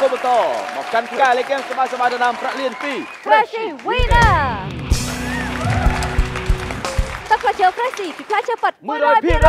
បន្តមកកាន់ការលេខហ្គេមសប្បាយៗតាមប្រាក់លានពី Freshy Winner ទឹកផ្លែឈើ Freshy ពីផ្លែឈើប៉ិត 100%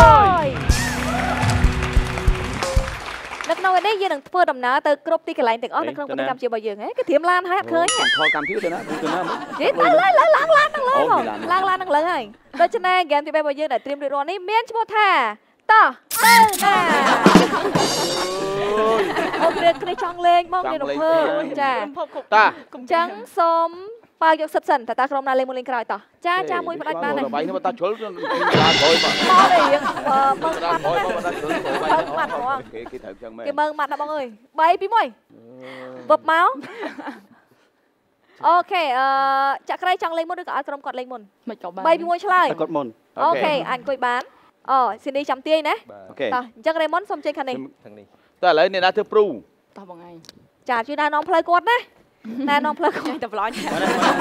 នៅក្នុងនេះយើងនឹងធ្វើដំណើរទៅគ្រប់ទីកន្លែងទាំងអស់នៅក្នុងប្រទេសកម្ពុជារបស់យើងហ៎គឺត្រៀមឡានហើយអត់ឃើញខលកម្មវិធីទៅណាទៅណាឡើងឡាននឹងលើហើយដូច្នេះហ្គេមទី3របស់យើងដែលត្រៀមរៀបរាប់នេះមានឈ្មោះថាតោះទៅណាអូគ្រាចង់លេងបងនេះរំភើបចាតាអញ្ចឹងសូមបើយកសិតសិនតាក្រុមណាលេងមួយលេងក្រោយតោះចាមួយផ្ដាច់បានហើយបាយនេះតាជ្រុលឡើងក្រោយមករៀងមើលម៉ាត់មកតាជ្រុលម៉ាត់ហ្មងគេត្រូវចឹងមែនគេមើលម៉ាត់ណាបងអើយ3 2 1វឹបមកអូខេចាក់ក្រៃចង់លេងមុនឬក៏ឲ្យក្រុមគាត់លេងមុនមិនក៏បាន 3 2 1ឆ្លើយគាត់មុនអូខេអាចអង្គុយបានអូស៊ីនីចាំទាយណាអូខេតោះអញ្ចឹងរ៉េមុនសូមចេញខាងនេះតើឥឡូវអ្នកណាធ្វើព្រូតោះបងឯងចាជួយណែនាំផ្លូវគាត់ណាណែនាំផ្លូវគាត់តែប្លាញ់រ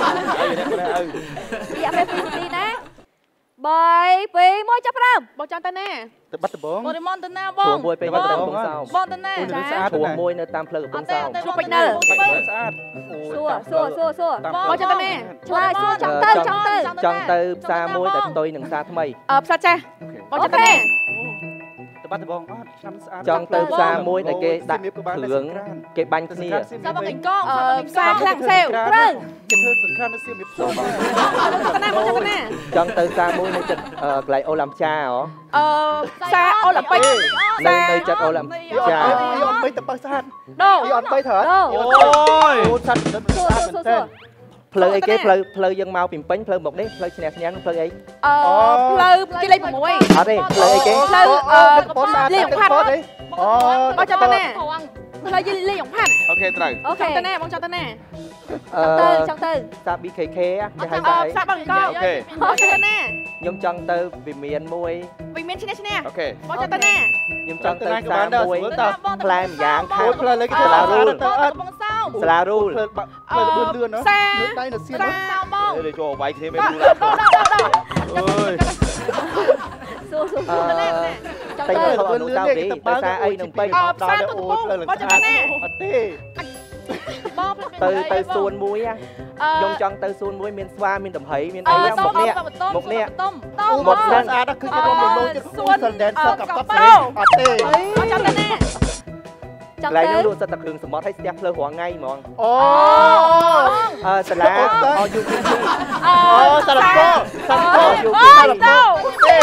យៈពេល2នាទីណា3 2 1ចាប់ផ្ដើមបងចង់ទៅណាទៅបាត់ដំបងបងរីម៉ុនទៅណាបងមួយពេលបាត់ដំបងសោមបងទៅណាឈ្មោះមួយនៅតាមផ្លូវកំពង់សោមឈ្មោះពេជ្រនៅស្អាតសួរបងចង់ទៅណាឆ្លើយសួរចង់ទៅចង់ទៅផ្សារមួយដែលផ្ទុយនឹងផ្សារថ្មីផ្សារចាស់បងចង់ទៅណាទៅបាត់ដំបងអត់ឆ្នាំស្អាតចង់ទៅផ្សារមួយដែលគេដាក់គ្រឿងគេបាញ់គ្នាសាប់បងកងផ្សារខ្លាំងសេវត្រូវគេធ្វើសង្គ្រាមនៅសៀមរាបសួរបងចង់ទៅណាចង់ទៅផ្សារមួយនៅចិត្តកន្លែងអូឡាំចាហ៎ផ្សារអូឡាំពិកនៅចិត្តអូឡាំចាអត់បីទៅបើស្អាតដូរអត់បីត្រូវអូយអូឆាត់ស្អាតមែនតើផ្លូវអីគេផ្លូវយើងមកពីពេញផ្លូវមកនេះផ្លូវឈ្នះផ្លូវអីផ្លូវគេលេខ6 អត់ទេផ្លូវអីគេផ្លូវលេខផាត់បងចង់ទៅណាផ្លូវលេខផាត់អូខេត្រូវអូខេទៅណាបងចង់ទៅណាចង់ទៅសា BKK គេហៅថាផ្សារបងកងអូខេបងចង់ទៅណាខ្ញុំចង់ទៅវិមានមួយវិមានឈ្នះអូខេបងចង់ទៅណាខ្ញុំចង់ទៅផ្សារមួយផ្លែម្យ៉ាងខាងផ្លែលេខគេសាឡារូលសាឡារូលផ្លែលឿនណានៅដៃនៅសៀនសាបងទៅចូលវាយគ្នាមិនรู้អើយសួរទៅណាចង់ទៅអនុស្សាវរីយ៍ទៅសារអីនឹងពេញដល់ទៅអូផ្លែលេខបងចង់ទៅណាអត់ទេបងទៅសួនមួយខ្ញុំចង់ទៅសួនមួយមានស្វាមានដំហៃមានអីមុខនេះមុខនេះមកស្អាតគឺគេរំលោភចិត្តសួនសិលដែនសកកប់អត់ទេបងចង់ទៅណាចង់ទៅលក់សិតតែគ្រឿងសមុទ្រឲ្យស្ទះផ្លូវរងថ្ងៃហ្មងអូសាលាអយូពីសាឡាកោយូពីសាឡាកោទេ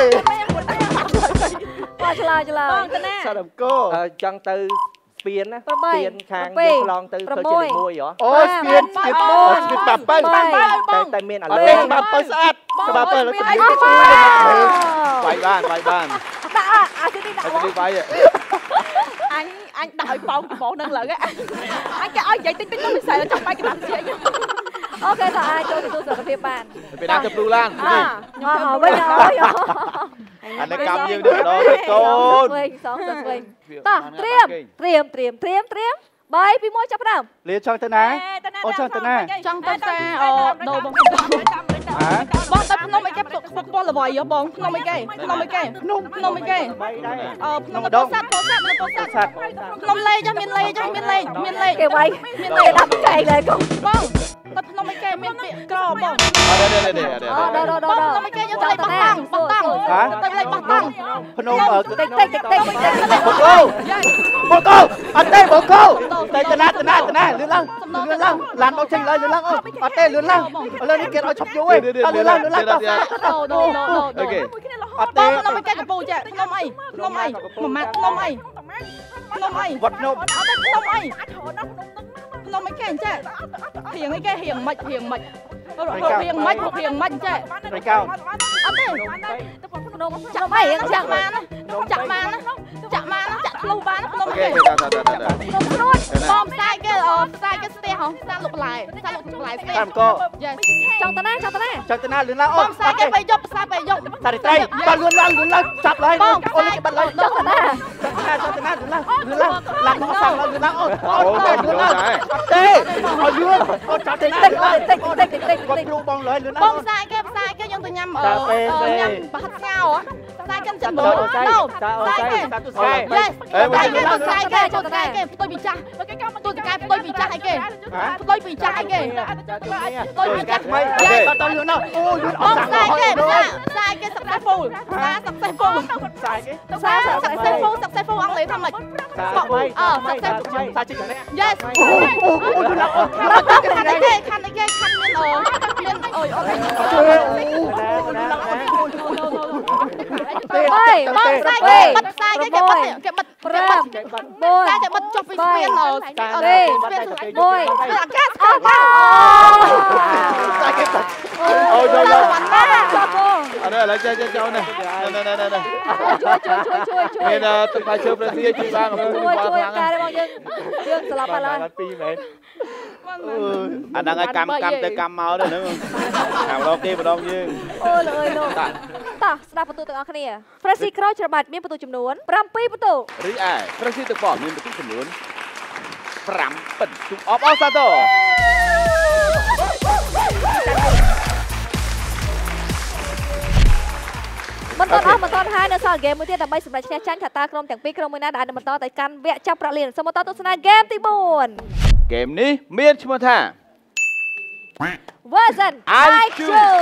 ឆ្លើយបងទៅណាសាឡាកោចង់ទៅស្ពានណាស្ពានខាងយើងឆ្លងទៅផ្លូវជាតិ1ហ៎អូស្ពានបាប់បើតែមានអាលើបាប់បើស្អាតបាប់បើវាយបានដាក់អាទីនេះដាក់វាយអញដាក់ឲ្យប៉ោងច្បោះនឹងឡើងអញគេឲ្យនិយាយតិចទៅមិនស្អីចង់បាយក្តាប់ជាអូខេតើអាចចូលទទួលសុខភាពបានពេលណាទៅព្រូឡានវិញអានេះកម្មយើងនេះម្ដងទៅកូនវិញសងទៅវិញតោះត្រៀម3 2 1ចាប់ផ្ដើមលាចង់ទៅណាអូចង់ទៅណាចង់ទៅផ្សារដូរបងបងទៅភ្នំអីគេខ្ពស់ពលអ្វីហ៎បងភ្នំអីគេភ្នំអីគេភ្នំអីគេភ្នំពោធិ៍សាត់ភ្នំលេចាមានលេគេវាយមានលេដាក់កែលេកូនបងទៅភ្នំអីគេមានពាក្យក្របងអត់ទេភ្នំអីគេយើងទៅលេខបោះតាំងទៅលេខបោះតាំងភ្នំតិចបូកូអត់ទេបូកូតែតាណាលឿនឡើងឡានមកចេញឡើងលឿនឡើងអត់ទេលឿនឡើងឥឡូវនេះគេឲ្យឈប់យូរឯងលឿនឡើងអូខេអត់ទេភ្នំអីគេកំពូចេះភ្នំអីមួយម៉ាត់ភ្នំអីវត្តភ្នំអត់ទេភ្នំអីភ្នំអីគេចេះរៀងអីគេរៀងមិនរៀងមិនចេះត្រីកោណអត់ទេភ្នំចាក់អីចាក់បានចាក់ធ្លុះបានភ្នំគេភ្នំព្រួតបងផ្សាយគេស្ទះហ៎ផ្សារលុកបន្លែស្ទះតាមកោចង់ទៅណាលឿនឡើងអូផ្សារគេពេលយប់ផ្សារពេលយប់តាត្រីបានលឿនឡើងចាប់ឡើងអូនគេបាត់ឡើងចង់ទៅណាលឿនឡើងឡើងមកសាំងឡើងលឿនឡើងអូលឿនឡើងទេឲ្យលឿនអូចាប់ទៅណាតិចគាត់គ្រូបងលើលឿនឡើងបងផ្សារគេយើងទៅញ៉ាំប្រហិតស្ងោ sai cái chân bố no sai cái yes sai cái tôi bị cha tôi bị cha hay kì tôi bị cha hay kì tôi bị cha tôi lừa nào ôi sai cái sập sai phù sập sai phù ăn lấy thằng mày sập sai chỉ yes khăn miên ơi ơi bông sai cái bật sai cái bật sai cái bật cho phi miên rồi môi ôi rồi rồi cho cô ở đây là cho này này chui nên tự phải chơi Brazil chị ba của tôi qua chui tháng ca đây bao dương sờ lọt vào lời anh đang cầm tay cầm máu đây nữa cầm đo kia và đo như អូលើអើយលោកតោះស្ដាប់បន្ទូទាំងអស់គ្នា Fresh Crow ច្របាច់មានបន្ទូចំនួន7បន្ទូរីឯ Fresh ទឹកបោះមានបន្ទុកចំនួន5បន្ទុកអបអសាទរមិនតន់ហើយនៅសល់ហ្គេមមួយទៀតដើម្បីសម្រេចឈ្នះចាញ់ថាតើក្រុមទាំងពីរក្រុមមួយណាដែលបន្តទៅកាន់វគ្គចាប់ប្រាក់លានសូមបន្តទស្សនាហ្គេមទី4 เกมนี้មានឈ្មោះថា Version IQ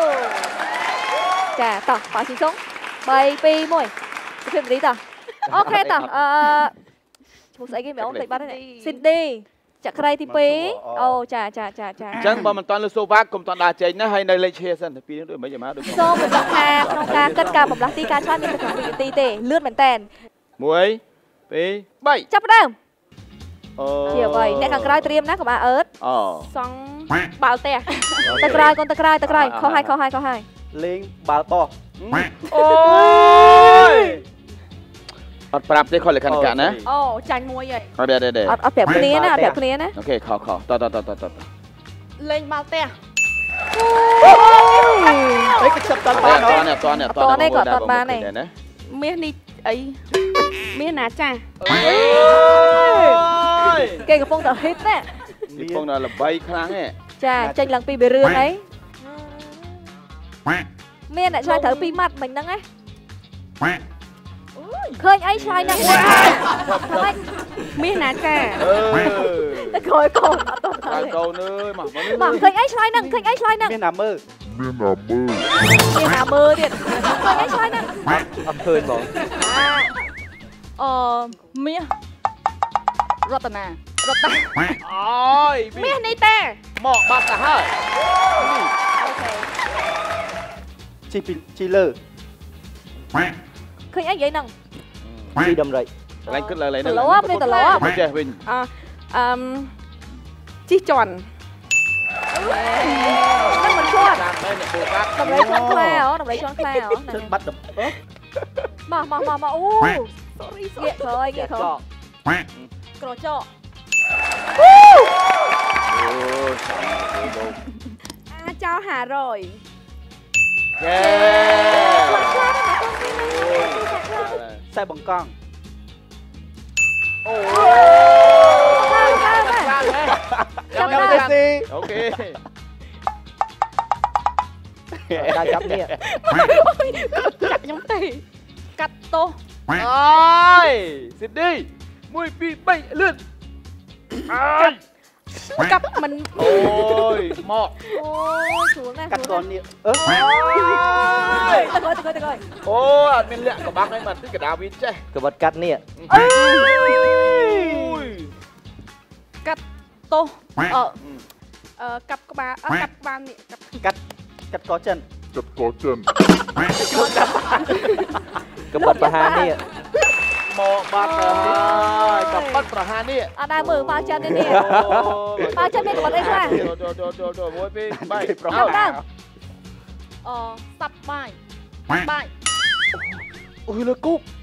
ចាតោះប៉ាស៊ីសុង3 2 1សុភមរីតោះអូខេតោះឈ្មោះស្អីគេមែនអូនតិចបាត់ហើយ Cindy ចក្រីទី2អូចាអញ្ចឹងបើមិនតាន់លើសូវ៉ាកុំតាន់ដើរចេញណាហើយនៅលេខឈៀសិនតែពីរដូចមិនយ៉ាងម៉េចដូចសូមបញ្ជាក់ថាក្នុងការគិតការបំលាស់ទីការឆ្លើយមានតែ5វិនាទីទេលឿនមែនតើ 1 2 3 ចាប់ផ្ដើមជាអ្វីអ្នកខាងក្រោយត្រៀមណាកុំអាអើតសង់បាល់ទះទៅក្រោយកូនទៅក្រោយខុសហើយលេងបាល់បោះអូយអត់ប្រាប់ទេខលលក្ខណៈណាអូចាញ់មួយហើយអត់ទេអត់ប្រាប់គ្នាណាអូខេខតលេងបាល់ទះអីគេចាប់តាន់បានអត់នេះក៏អត់បានទេមាសនេះអីមាសណាចាស់គេកំពុងតែហ៊ីតណាកំពុងតែល្បីខ្លាំងទេចាចេញឡើងពីរឿងអីមានអ្នកឆ្លើយត្រូវ2ម៉ាត់មិញហ្នឹងណាឃើញអីឆ្លើយណាស់មាសណាចាស់តែក្រោយកូនអត់ទៅកូនអើយមកឃើញអីឆ្លើយហ្នឹងមានណាមើលទៀតឃើញអីឆ្លើយហ្នឹងអត់ឃើញបងមាសរតនាអូយមាសនេះតាមកបាត់ទៅហើយជីលើឃើញអីនិយាយហ្នឹងជីដំរីឡើងគិតឡើងត្រឡប់ចេះវិញជីជន់ហ្នឹងមិនគាត់តាមដែរអ្នកពូកាត់តម្រៃជន់ខ្លាអូតម្រៃជន់ខ្លាអូបាត់ដំមកអូ sorry ងាកក្រោយក្រចកអាចោ500 យេខ្សែបង្កង់អូចាំអូខេដល់ចាប់នេះខ្ញុំទេកាត់ទោសអើយស៊ីឌី1 2 3លឿនកាប់មិនអូយមកអូស្រួលណាស់កាត់កូននេះទៅអូអត់មានលាក់កបាំងអីមកតិចកដាវាចេះក្បត់កាត់នេះកាត់ទោសកាប់ក្បាលកាប់ក្បាលនេះកាត់កចិនក្បត់ប្រហារនេះមកបាត់ហើយកបាត់ប្រហារនេះអត់ដែរមើលមកចិននេះមកចិនមានក្បត់អីខ្លះចូល1 2 3 ប្រហែលដល់សាប់បាយអូយលើគប់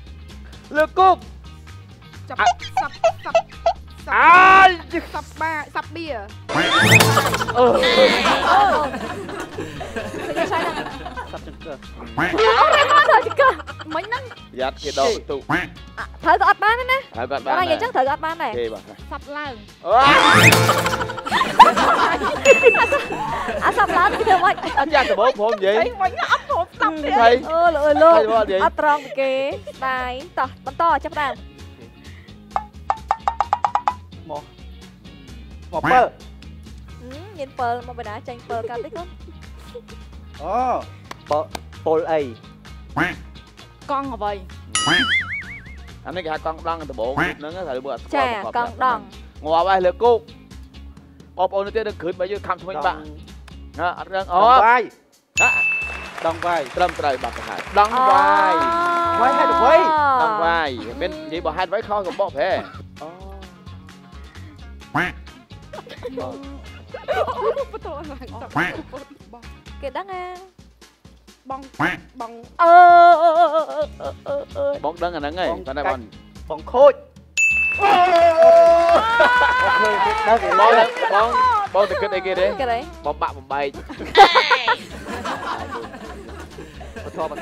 ចាប់សាប់អាយសាប់បាយសាប់បៀឃើញឆ្លើយណាសាប់ចង្កឹះដល់ចង្កឹះមិញហ្នឹងយ៉ាត់គេដកបន្ទុកត្រូវក៏អត់បានណាហើយបាត់បានអត់និយាយចឹងត្រូវក៏អត់បានដែរទេបាទសាប់ឡើងអាសាប់ឡើងគឺធ្វើម៉េចអត់យ៉ាត់ដបព្រមនិយាយអីវិញអត់ព្រមใช่เลยลูกอัตรองเก๋ตายต่อมันต่อจับดาวหมอเปิลยินเปิลมาไปนะจังเปิลกันได้ก่อนอ๋อโปลไอกล้องเอาไว้อันนี้ก็กองดังตัวโบนั่นก็ใส่เบื่อแช่กองดองงัวไปเลยกุ๊กอบโอนเต้นขึ้นไปยืดคำทำไมบ้างนะเรื่องอ๋อไปฮะดองไปเริ่มไตรบัตรหายดังไว้ไว้ให้ดูไว้ดังไว้เป็นยี่บ่ให้ไว้เข้ากับบ่อแพ้เก๋ดังไงบอง bóng đăng là nắng ngày con này con บองโคตร bóng từ cái kia đấy เก๋เลย bóng bạ bóng bay ปะทอ đây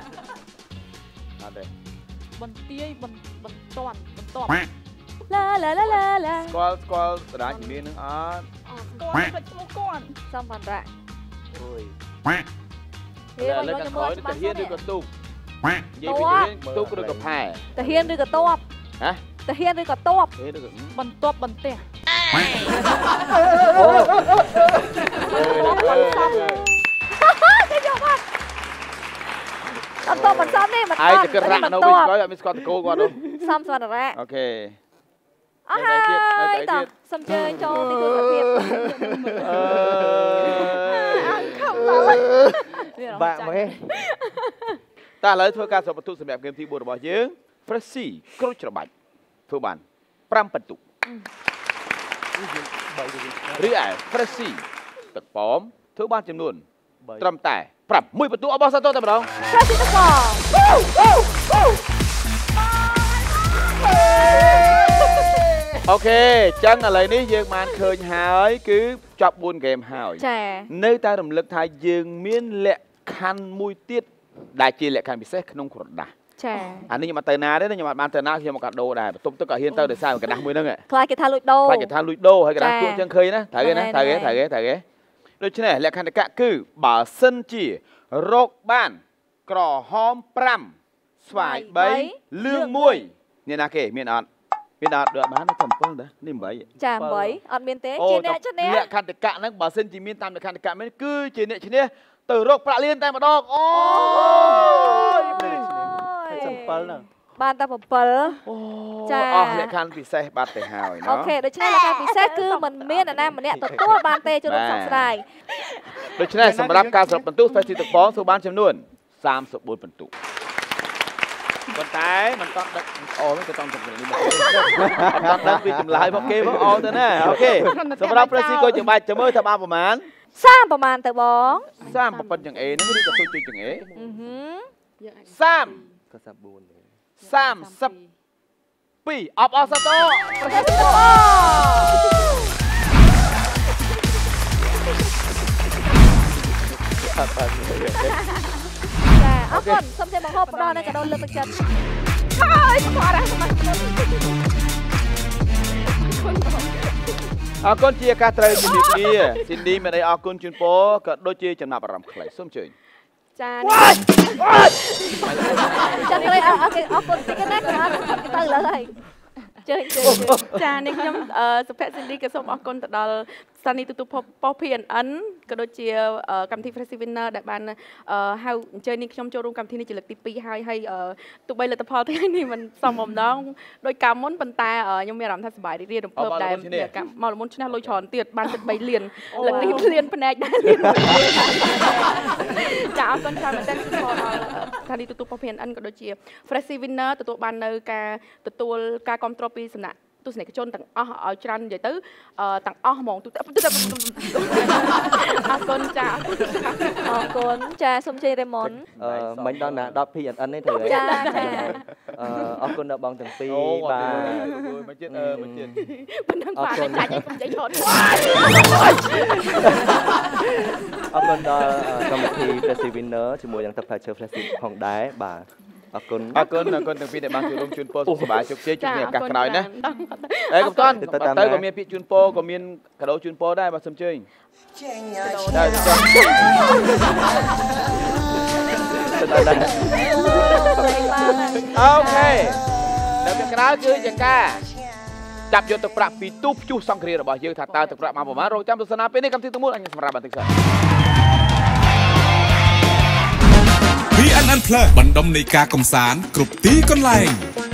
บนเตี้ยบนตอนบนตอนลาลาลาลาลา squall đá chỉ miếng nữa à ก่อนเป็นชั่วโมงก่อนซ้อมมันแหละโอ้ยเฮ้ยมัน lên จะ càng มือ khói จะ nó มา thể เสีย hiện เนี่ được ย con tung vậy Tốt. bị cái tung được gặp hai แต่เฮียนด้วยกับตบ hả แต่เฮียนด้วยกับตบ thế được บนตัวบนเตี้ยตบตบมันซ้อมนี่มัน ai thì cái rạng đâu mình có mình còn cô còn đâu ซ้อมสมันแหละ ok อ๋อฮะต่อสมเจอโจนี่คือแบบเพียบ bạn mới ta lấy thôi ca sập bật tụ sập đẹp game thi buồn bỏ dướng Fresi ក្រូចច្របាច់ធ្វើបាន5បន្ទុករីឯ Fresi ទឹកប៉មធ្វើបានចំនួនត្រឹមតែ6បន្ទុកអបអរសាទរតែម្ដង Fresi ទឹកប៉មអូខេចឹងឥឡូវនេះយើងបានឃើញហើយគឺចប់4ហ្គេមហើយចានៅតែរំលឹកថាយើងមានលក្ខខណ្ឌមួយទៀតដែលជាលក្ខខណ្ឌពិសេសក្នុងក្រដាស់ចាអានេះខ្ញុំអត់ទៅណាទេខ្ញុំអត់បានទៅណាខ្ញុំមកកាដូដែរបន្ទប់ទឹកក៏ហ៊ានទៅដោយសារកណ្ដាស់មួយហ្នឹងខ្លាចគេថាលួចដូរខ្លាចគេថាលួចដូរហើយកណ្ដាស់ទួចឹងឃើញណាត្រូវគេណាត្រូវគេដូច្នេះលក្ខខណ្ឌកៈគឺបើសិនជារកបានក្រហម5ស្វាយ3លឿង1នេះណាគេមានអត់មានអត់ដូចបានតែ7ដែរនេះ8 ចា8អត់មានទេជាអ្នកឈ្នះលក្ខខណ្ឌកៈហ្នឹងបើសិនជាមានតាមលក្ខខណ្ឌកៈមែនគឺជាអ្នកឈ្នះទៅរកប្រាក់លៀនតែម្ដងអូយ 7ហ្នឹងបានតែ7 ចាអស់លក្ខខណ្ឌពិសេសបាត់ទៅហើយអូเนาะខេដូច្នេះលក្ខខណ្ឌពិសេសគឺមិនមានអ្នកណាម្នាក់ទទួលបានទេចូលរួមសង្ស្រាយដូច្នេះសម្រាប់ការសរុបបន្ទុក Fresi ទឹកប៉មធ្វើបានចំនួន34បន្ទុកប៉ុន្តែមិនតន់ដឹកអូមិនក៏តន់សម្រាប់នេះមកអត់តន់ដឹកពីចម្លើយមកគេមកអូទៅណាអូខេសម្រាប់ Fresi ក៏ចាំបាច់ចាំមើលថាបានប្រហែលសាមប្រហែលទៅបង 30ប៉ុណ្្នឹងអេហ្នឹងឬក៏ទុយជាងអេ có sắp 4 32អបអរសាទរ Fresi ទឹកប៉ម ចាអរគុណសូមជម្រាបមកហូបផ្ដល់នៅកាដូលើកទឹកចិត្តហើយស្គាល់ហើយសម្រាប់អរគុណជាការត្រូវជំរាបលាស៊ីនឌីមានអីអរគុណជូនពរក៏ដូចជាចំណាប់អារម្មណ៍ខ្លីសូមជើញចាចាក្រោយអូខេអរគុណតិចណាស់ក៏អរគុណទៅលើហើយជើញចានេះខ្ញុំសុភ័ក្រស៊ីនឌីក៏សូមអរគុណទៅដល់ស្ថានីយ៍ទូរទស្សន៍ប៉ុស្តិ៍ PNN ក៏ដូចជាកម្មវិធី Fresi Winner ដែលបានហៅអញ្ជើញនេះខ្ញុំចូលរួមកម្មវិធីនេះជាលើកទី2ហើយទោះបីលទ្ធផលថ្ងៃនេះមិនសមបំណងដោយកាលមុនប៉ុន្តែខ្ញុំមានអារម្មណ៍ថាសប្បាយរីករាយរំភើបដែលមកលមុនឈ្នះលុយច្រើនទៀតបានទឹក3លានលើកនេះលានភ្នែកដែរចាអរគុណច្រើនមែនទែនគឺដល់ស្ថានីយ៍ទូរទស្សន៍ប៉ុស្តិ៍ PNN ក៏ដូចជា Fresi Winner ទទួលបាននៅការទទួលការគាំទ្រពីសំណាក់ទស្សនិកជនទាំងអស់ឲ្យច្រើននិយាយទៅទាំងអស់ហ្មងទូទៅអរគុណចាអរគុណចាសូមជ័យរេម៉ុន mình đó là đọt PNN ấy thử ចាចា ở con đã bằng từng pi បាទ ba មកជិតមកជិតប៉ុណ្ណឹងបានចាញ់ខ្ញុំនិយាយច្រើន ở con đó trong một thi Fresi Winner chỉ mua những tập phải chơi Fresi hồng đá bà ở con អរគុណទាំងពីរដែលបានចូលរួមជូនពរសុខសប្បាយជោគជ័យជួបគ្នាឱកាសក្រោយណាអេកុំតាន់ទៅក៏មានពាក្យជូនពរក៏មានកាដូជូនពរដែរបាទសូមជើញអូខេនៅពីក្រោយគឺជាការចាប់យកទឹកប្រាក់ពីទូព្យុះសង្គ្រាមរបស់យើងថាតើទឹកប្រាក់មកប្រមាណរងចាំទស្សនាពេលនេះកម្មវិធីទាំងមូលអញសម្រាប់បន្តិចសិន PNN Plus បណ្ដុំនៃការកំសាន្តគ្រប់ទីកន្លែង